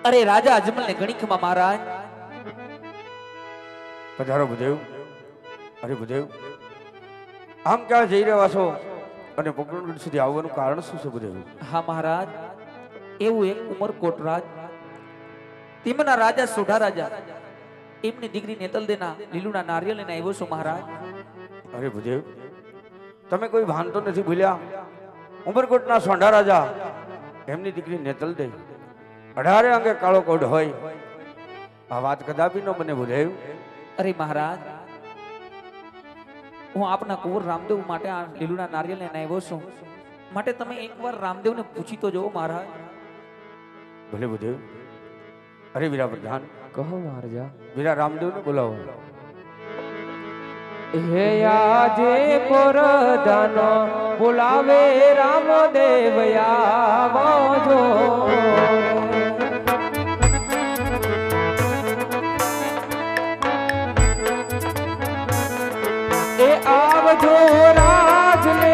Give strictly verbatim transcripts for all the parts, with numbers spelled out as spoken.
अरे राजा अजमल ने घणी खमा महाराज। पधारो भुदेव। अरे भुदेव आम क्या जई रह्या છો અને પોકરણગઢ સુધી આવવાનું કારણ શું છે ભુદેવ? હા મહારાજ, એવું એક ઉમરકોટ રાજ તેમના રાજા સોઢા રાજા એમની દીકરી નેતલદેના લીલુના નારિયેળ લઈને આવ્યો છું મહારાજ। અરે ભુદેવ તમે કોઈ ભાન તો નથી ભૂલ્યા? ઉમરકોટના સોંઢા રાજા એમની દીકરી નેતલદે અઢારે અંગે કાળો કોડ હોય આ વાત કદાપી ન બને ભુદેવ। અરે મહારાજ, હું આપના કુંવર રામદેવ માટે આ લીલુના નારિયેળ લઈને આવ્યો છું, માટે તમે એકવાર રામદેવને પૂછી તો જોવો મહારાજ। ભલે ભુદેવ। અરે વીરા પ્રધાન કહો મહારાજા। વીરા રામદેવને બોલાવો। હે આજે પરદાનો બોલાવે રામદેવ આવજો। એ આવજો રાજને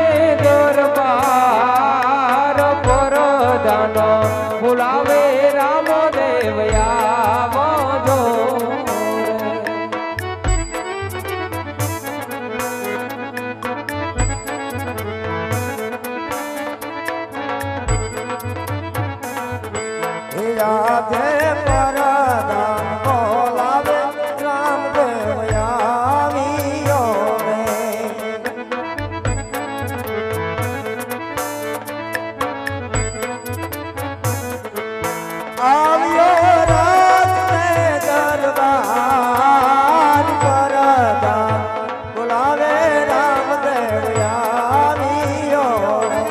દરબાર પરદાનો બોલાવે રામદેવ આવજો। રાધે પરદાન બોલાવે રામદેવ આવ્યો રે। આવ્યો રાજને દરબાર પરદાન બોલાવે રામદેવ આવ્યો રે।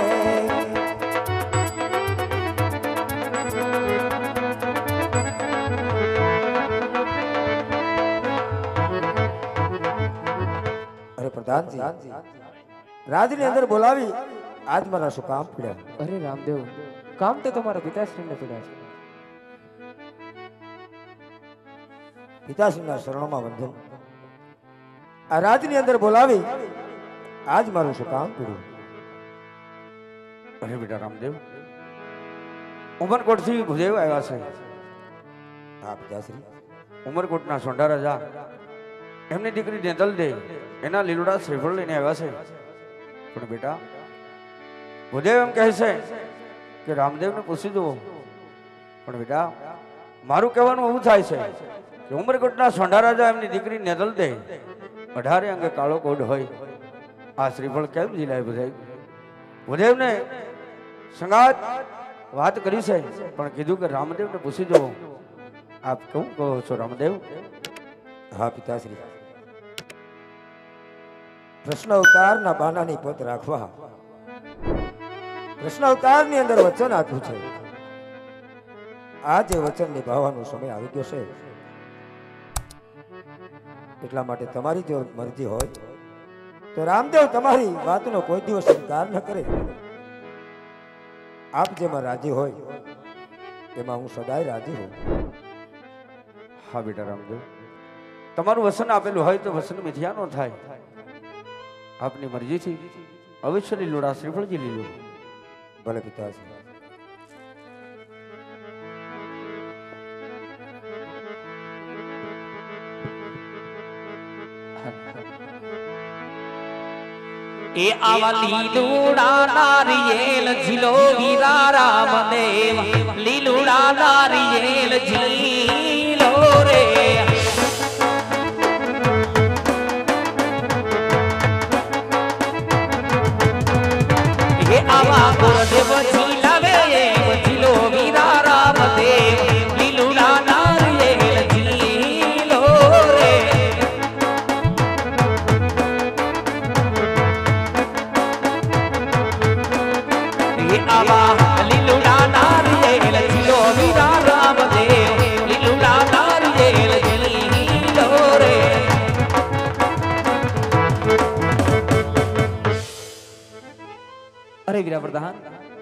प्रधान जी राज ने अंदर बोलावी आज मारा शु काम पड़ा? अरे रामदेव काम तो तुम्हारा पिताश्री ने पड़ा है। पिताश्री ना शरणों में वंदन। आ राज ने अंदर बोलावी आज मारो शु काम पड़ा? अरे बेटा रामदेव उमरकोट थी भुदेव आया छे। हाँ पिताश्री। उमरकोटना सोंढा राजा एमनी दीकरी નેતલદે એના લીલુડા શ્રીફળ લઈને આવ્યા છે। પણ બેટા ભુદેવ એમ કહે છે કે રામદેવને પૂછી દો। પણ બેટા મારું કહેવાનું એવું થાય છે કે ઉમરકોટના સોંઢા રાજા એમની દીકરી નેતલદે અઢારે અંગે કાળો કોડ હોય આ શ્રીફળ કેમ જીલાય ભુદેવ? ભુદેવને સંગાત વાત કરી છે પણ કીધું કે રામદેવને પૂછી દો। આપ કેવું કહો છો રામદેવ? हाँ पिताश्री। प्रश्न अवतार ना बाना नी पत राखवा प्रश्न अवतार नी अंदर वचन आप्યું છે। आज वचन निभावવાનો समय આવી ગયો છે, એટલા માટે તમારી જો મરજી હોય તો રામદેવ તમારી વાતનો કોઈ દિવસ ઇનકાર ન કરે। આપ જેમાં રાજી હોય તેમાં હું સદાય રાજી હોઉં। હા બેટા રામદેવ તમારું વસન આપેલું હોય તો વસન મિથ્યા ન થાય। આપની મરજીથી અવશ્ય લીલુડા શ્રીફળજી લીલું। ભલે પિતાશ્રી। એ આવા લીલુડા નારિયેલ ઝીલો વીરા રામદેવ લીલુડા નારિયેલ ઝીલો રે। आवा गुरुदेव झीलावे झीलो वीरा रामदेव लीलुड़ा नारिયેળ ઝીલો रे। आवा लीलुड़ा नारिયેળ ઝીલો वीरा रामदेव लीलुड़ा नारिયેળ ઝીલો रे। अरे वीरा प्रधान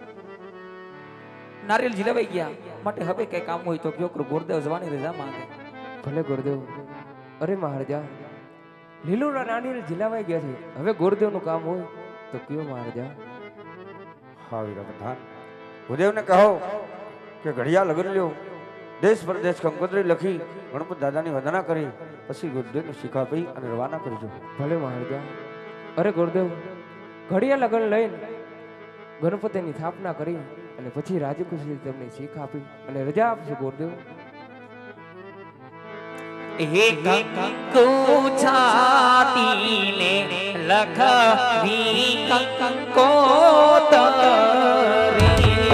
नारियल झिलवाई गया માટે હવે કઈ કામ હોય તો કયો ગુરુદેવ જવાની રજા માંગે। ભલે ગુરુદેવ। અરે મહારાજા લીલુડા નારિયેળ ઝીલાવાઈ ગયા છે, હવે ગુરુદેવનું કામ હોય તો કયો મહારાજા? હા વીરા પ્રધાન ભુદેવને કહો કે ઘડિયા લગન લ્યો દેશ પરદેશ કંકોત્રી લખી ગણપત દાદાની વંદના કરી પછી ગુરુદેવને શીખ આપી અને રવાના કરજો. ભલે મહારાજા. અરે ગુરુદેવ, ઘડિયા લગન લઈને ગણપતિની સ્થાપના કરી અને પછી રાજી ખુશી તમને શીખ આપી અને રજા આપશે ગુરુદેવ. હે કંકુ છાતીને લખવી કંકોતરી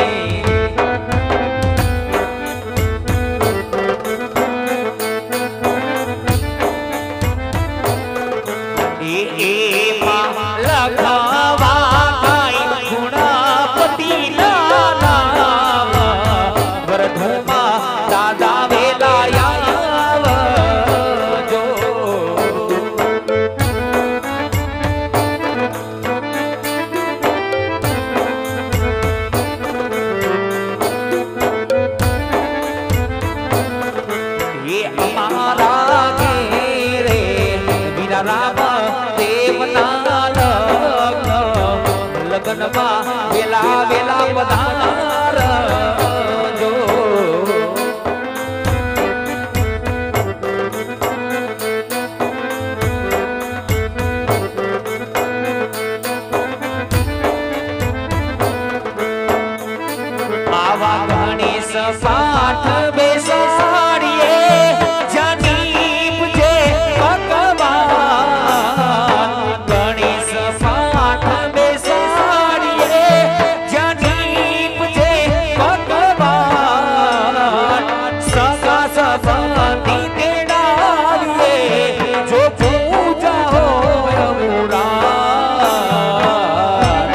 એમાં લખવા કાંઈ ગુણપતિના નામ વરધુમાં દાદા વેલા આવજો. એ અમારા ઘેરે વીરા રામ લગનમાં વેલા વેલા પધારજો. આવા ગણેશ પાઠ બેસાડીએ જનીપ જે ભગવાન ગણેશ પાઠ બેસાડીએ જનીપ જે ભગવાન સગા સંબંધી તેડાવીએ જો પૂજા હોય મુરાર.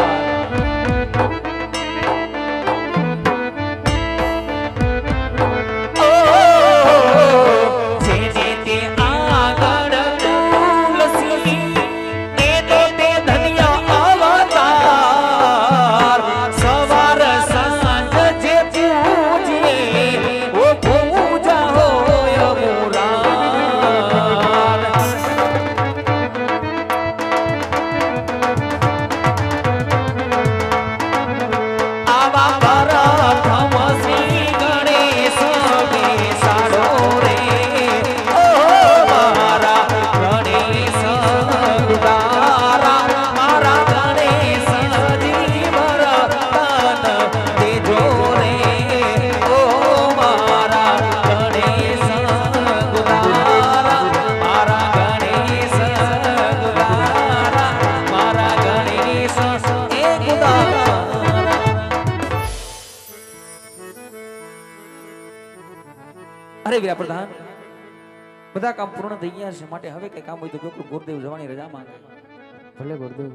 અરે વીરા પ્રધાન, બધા કામ પૂર્ણ થઈ ગયા છે, માટે હવે કઈ કામ હોય તો કયો ગુરુદેવ જવાની રજા માંગે. ભલે ગુરુદેવ.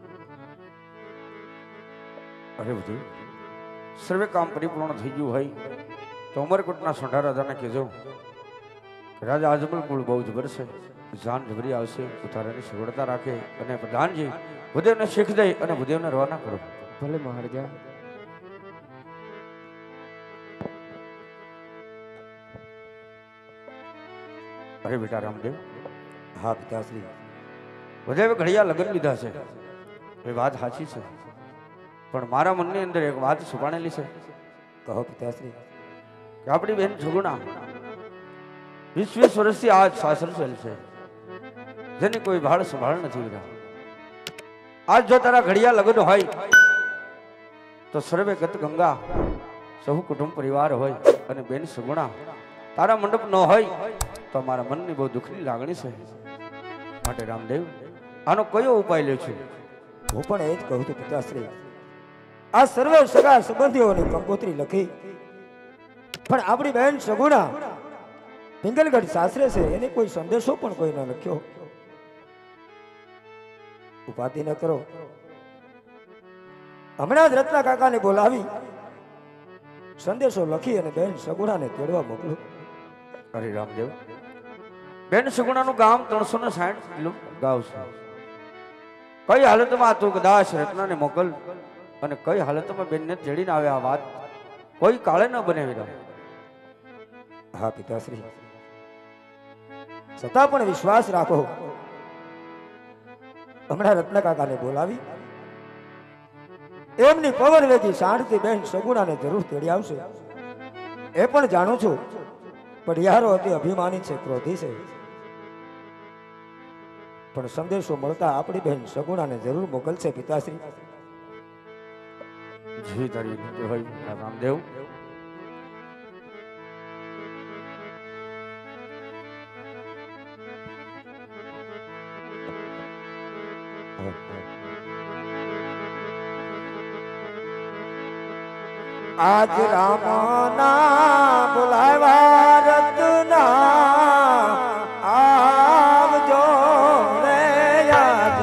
અરે બધું સર્વે કામ પરિપૂર્ણ થઈ ગયું હોય તો અમરકોટના સોઢા રાજાને કહેજો કે રાજા આજમલ કુળ બહુ જબર છે, જાન જબરી આવશે, ઉતારાની સગવડતા રાખે અને પ્રધાનજી ભૂદેવને શીખ દઈ અને ભૂદેવને રવાના કરો. ભલે મહારાજા. અરે બેટા રામદેવ, હા પિતાશ્રી. ભૂદેવે ઘડિયા લગ્ન લીધા છે એ વાત સાચી છે, પણ મારા મનની અંદર એક વાત છુપાણેલી છે. કહો પિતાશ્રી. કે આપણી બેન છગુણા વીસ વીસ વર્ષથી આ શાસન ચાલ છે, જેની કોઈ ભાળ સંભાળ નથી રહ્યા. આજ જો તારા ઘડિયા લગ્ન હોય તો સર્વે ગત ગંગા સહુ કુટુંબ પરિવાર હોય અને બેન સગુણા તારા મંડપ ન હોય તો મારા મનની બહુ દુઃખની લાગણી છે. માટે રામદેવ, આનો કયો ઉપાય લે છે? હું પણ એ જ કહું છું પિતાશ્રી. આ સર્વે સગા સંબંધીઓની કંકોત્રી લખી, પણ આપણી બહેન સગુણા પિંગલગઢ સાસરે છે, એને કોઈ સંદેશો પણ કોઈ ન લખ્યો. ઉપાધિ ન કરો, હમણાં જ રત્ના કાકાને બોલાવી સંદેશો લખી અને બેન સગુણાને તેડવા મોકલું. અરે રામદેવ, બેન સગુણાનું ગામ ત્રણસો ને સાઠ કિલો ગાવ છે. કઈ હાલતમાં તું કદાચ રત્નાને મોકલ અને કઈ હાલતમાં બેનને તેડીને આવે, આ વાત કોઈ કાળે ન બનાવી રહ્યો. હા પિતાશ્રી, છતાં પણ વિશ્વાસ રાખો. હમણાં રત્ના કાકાને બોલાવી એમની પવન વેગી સાંઢથી બેન સગુણાને જરૂર તેડી આવશે. એ પણ જાણું છું પડિયારો અતિ અભિમાની છે, ક્રોધી છે, પણ સંદેશો મળતા આપણી બહેન સગુણાને જરૂર મોકલશે પિતાશ્રી. જી તારી વિનંતી હોય રામદેવ. આજ રામના બોલાવ્યા રત્ના આવજો રે આજ.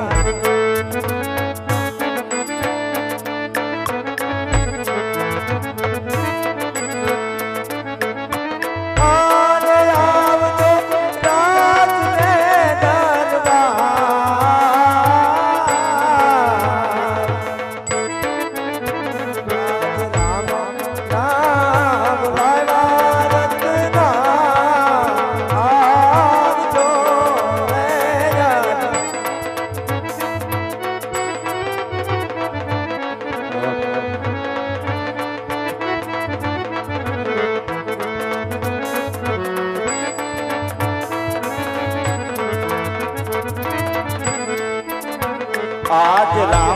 આરે આવજો રાજને આજ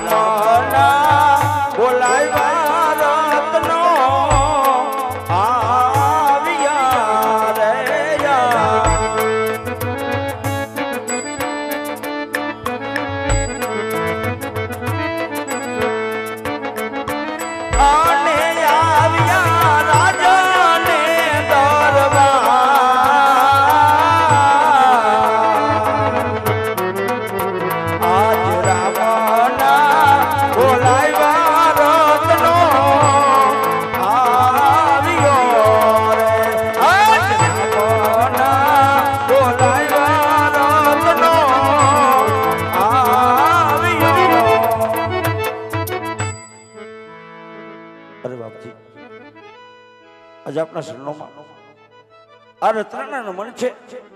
રામના બોલાવ્યા રત્નો આવ્યા રે આને આવ્યા રાજાને આજે આપણા શરણોમાં આ રત્નાના મન છે.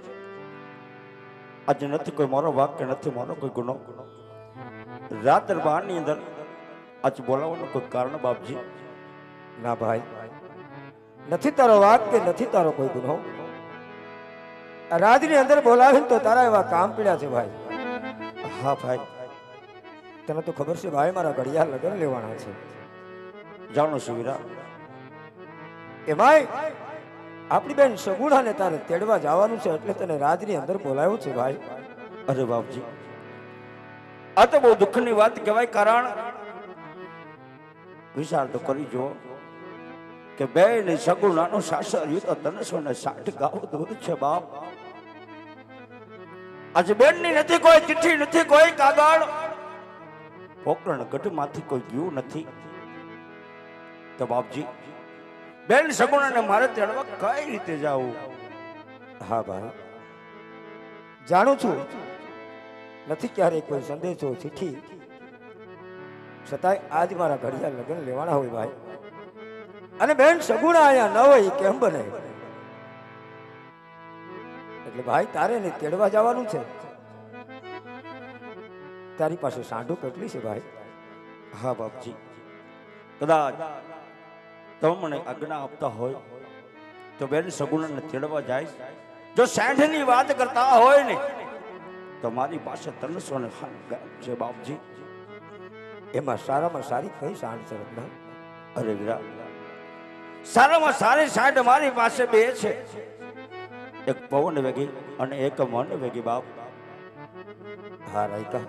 આજે નથી કોઈ મારો વાક કે નથી મારો કોઈ ગુનો. રાત દરબારની અંદર આજે બોલાવવાનું કોઈ કારણ બાપજી? ના ભાઈ, નથી તારો વાક કે નથી તારો કોઈ ગુનો. આ રાજની અંદર બોલાવીને તો તારા એવા કામ પીડ્યા છે ભાઈ. હા ભાઈ, તને તો ખબર છે ભાઈ, મારા ઘડિયાળ લગ્ન લેવાના છે. જાણો છું વીરા. એમાંય આપણી બેન સગુણાને તારે તેડવા જવાનું છે, એટલે તને રાજની અંદર બોલાવ્યો છે ભાઈ. અરે બાપજી, આ તો બહુ દુઃખની વાત કહેવાય. કારણ વિચાર તો કરી જો કે બેન સગુણાનું સાસરિયું તો ત્રણસો ને સાઠ ગાવ દૂર છે બાપ. આજે બેનની નથી કોઈ ચિઠ્ઠી, નથી કોઈ કાગળ, પોકરણ ગઢમાંથી કોઈ ગયું નથી. તો બાપજી, બેન સગુણાને મારે તેડવા કઈ રીતે જાવું? હા ભાઈ, જાણું છું નથી ક્યારેય કોઈ સંદેશો ચિઠ્ઠી, છતાંય આજ મારા ઘડિયાળ લગ્ન લેવાના હોય ભાઈ, અને બેન સગુણા અહીંયા ન હોય કેમ બને? એટલે ભાઈ તારે ને તેડવા જવાનું છે. તારી પાસે સાંઢું કેટલી છે ભાઈ? હા બાપજી, કદાચ તમે મને આજ્ઞા આપતા હોય તો બેન સગુણાને તેડવા જાય. જો સાંઢની વાત કરતા હોય ને તો મારી પાસે ત્રણસો ને છે બાપજી. એમાં સારામાં સારી કઈ સાંઢ છે રત્ના? અરે વીરા, સારામાં સારી સાંઢ મારી પાસે બે છે. એક પવન વેગી અને એક મન વેગી બાપ. હા રાયકા,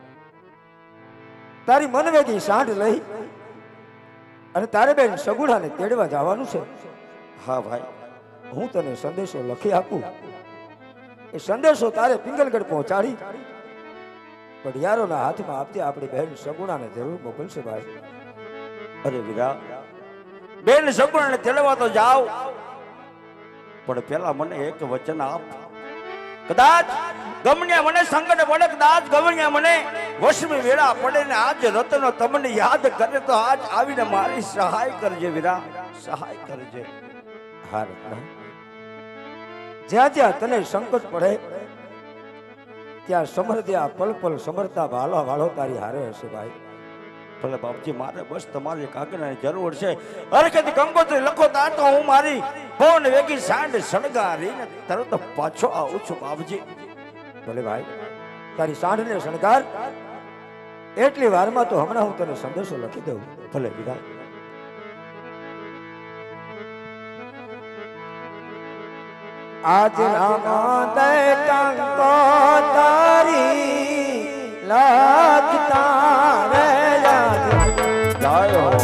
તારી મન વેગી સાંઢ લઈ અને તારે બેન સગુણાને તેડવા જવાનું છે. હા ભાઈ, હું તને સંદેશો લખી આપું, એ સંદેશો તારે પિંગલગઢ પહોંચાડી પડિયારોના હાથમાં આપતી આપણી બહેન સગુણાને જરૂર મોકલશે ભાઈ. અરે વીરા, બેન સગુણાને તેડવા તો જાવ, પણ પેલા મને એક વચન આપ. કદાચ ગમણ્યા મને સંકટ પડે, કદાચ ગમણ્યા મને વશમી વેળા પડે ને આજ રતનો તમને યાદ કરે તો આજ આવીને મારી સહાય કરજે વીરા, સહાય કરજે. હા રત્ના, જ્યાં જ્યાં તને સંકટ પડે ત્યાં સમર્ધ્યા પલ પલ સમર્થતા વાલો વાલો તારી હારે હશે ભાઈ. ભલે બાપજી મારે બસ તમારી કાકનાની જરૂર છે. હરખેથી કંકોત્રી લખો તાર તો હું મારી ફોન વેગી સાંડ શણગારીને તરત પાછો આવું છું બાપજી. ભલે ભાઈ, તારી સાંઢને શણગાર, એટલી વારમાં તો હમણાં હું તને સંદેશો લખી દઉં. ભલે વિદાય. આજ રામ દે કંકોત્રી લખતા રે યાદ જાય હો.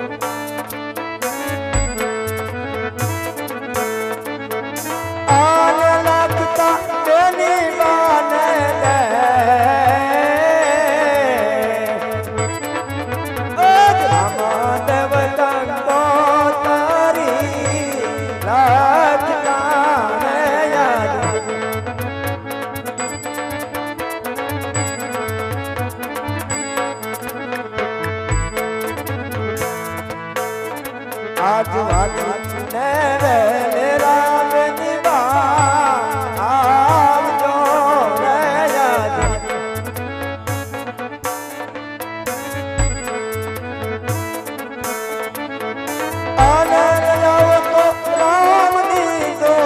આન લખતા તેની બાને દે આજ રામ દેવ કંકોત્રી લખતા રે યાદ આજ વાત ને રે રામ નિભા આવજો રે યાદ આનંદ આવતો રામની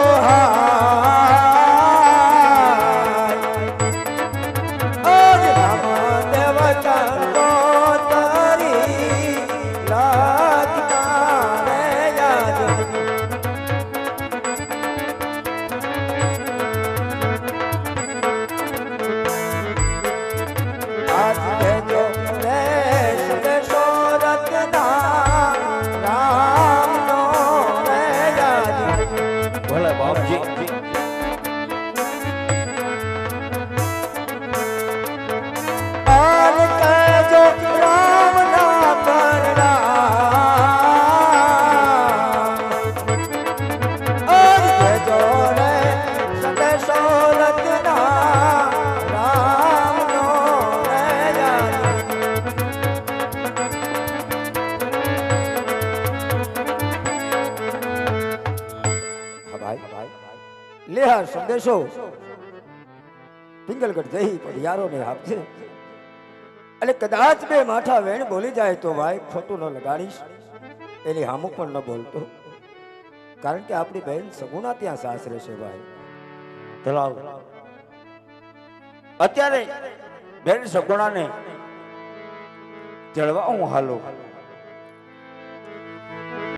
દોહાઈ આજ રામ દેવ કંકોત્રી લખતા રે યાદ આજ દેજો રે સંદેશો રત્ના રામનો રે યાદ ભલે બાપજી. આન કહેજો રામના પરણા આજ કહેજો રે સંદેશો રત્ના રામનો રે યાદ હા ભાઈ, લે આ સંદેશો પિંગલગઢ જઈ પડિયારોને આપજે. એટલે કદાચ બે માઠા વેણ બોલી જાય તો ભાઈ ખોટું ન લગાડીશ, એની હામું પણ ન બોલતો, કારણ કે આપણી બહેન સગુણા ત્યાં સાસરે છે ભાઈ. ચલાવ. અત્યારે બેન સગુણાને ચડવા હું હાલો.